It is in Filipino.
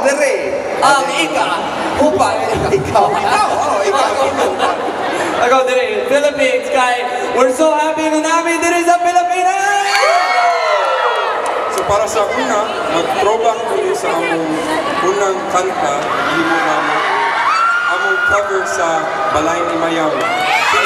dere. Hupay. Ikaw. Ako dere, Philippines, kay we're so happy na namin dere sa Pilipinas! So para sa una, mag-throwback ulit sa among unang kanta, himo namin, among cover sa Balay ni Mayaw.